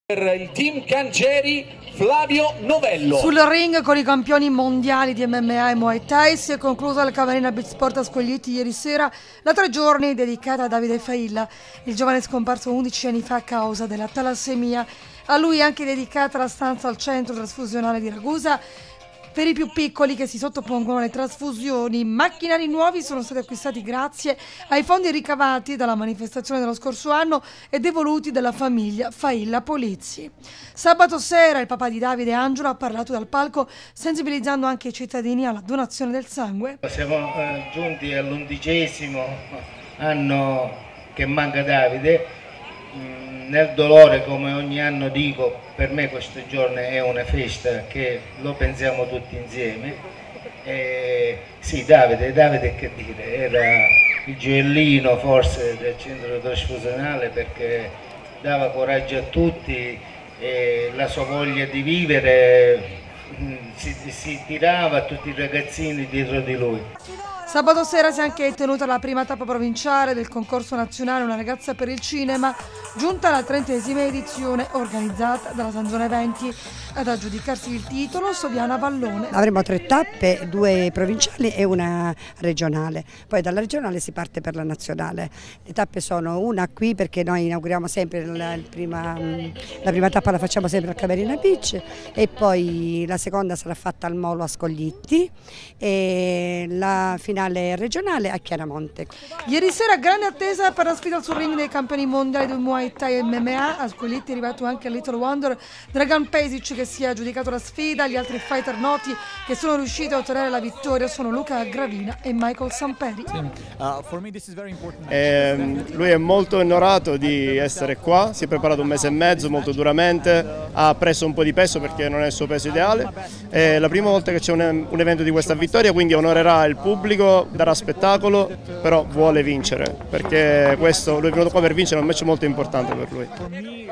Per il team Cangieri, Flavio Novello. Sul ring con i campioni mondiali di MMA e Muay Thai si è conclusa la Camarina Beach Sport a Scoglitti ieri sera, la 3 giorni dedicata a Davide Failla. Il giovane è scomparso 11 anni fa a causa della talassemia. A lui è anche dedicata la stanza al centro trasfusionale di Ragusa per i più piccoli che si sottopongono alle trasfusioni. Macchinari nuovi sono stati acquistati grazie ai fondi ricavati dalla manifestazione dello scorso anno e devoluti dalla famiglia Failla Polizzi. Sabato sera il papà di Davide, Angelo, ha parlato dal palco sensibilizzando anche i cittadini alla donazione del sangue. Siamo giunti all'11° anno che manca Davide. Nel dolore, come ogni anno dico, per me questo giorno è una festa che lo pensiamo tutti insieme. Sì, Davide che dire, era il gioiellino forse del centro trasfusionale, perché dava coraggio a tutti e la sua voglia di vivere si tirava a tutti i ragazzini dietro di lui. Sabato sera si è anche tenuta la prima tappa provinciale del concorso nazionale Una ragazza per il cinema, giunta alla 30ª edizione organizzata dalla San Zone Eventi. Ad aggiudicarsi il titolo Soviana Vallone. Avremo 3 tappe, 2 provinciali e una regionale, poi dalla regionale si parte per la nazionale. Le tappe sono una qui perché noi inauguriamo sempre la prima tappa, la facciamo sempre al Camarina Beach, e poi la seconda sarà fatta al Molo a Scoglitti e la finale regionale a Chiaramonte. Ieri sera grande attesa per la sfida sul ring dei campioni mondiali del Muay Thai e MMA. A Scoglitti è arrivato anche il Little Wonder Dragan Pešić, che si è aggiudicato la sfida. Gli altri fighter noti che sono riusciti a ottenere la vittoria sono Luca Gravina e Michael Samperi. Lui è molto onorato di essere qua, si è preparato 1 mese e mezzo molto duramente, ha preso un po' di peso perché non è il suo peso ideale. È la prima volta che c'è un evento di questa vittoria, quindi onorerà il pubblico, darà spettacolo, però vuole vincere, perché questo, lui è venuto qua per vincere, è un match molto importante per lui.